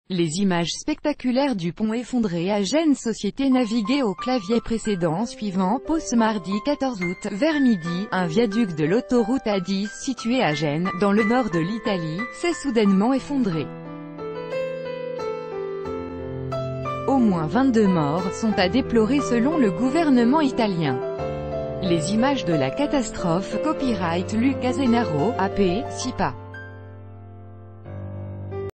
Les images spectaculaires du pont effondré à Gênes. Société naviguée au clavier précédent suivant. Pause mardi 14 août, vers midi, un viaduc de l'autoroute A10 situé à Gênes, dans le nord de l'Italie, s'est soudainement effondré. Au moins 22 morts sont à déplorer selon le gouvernement italien. Les images de la catastrophe, copyright Luca Zenaro, AP, SIPA.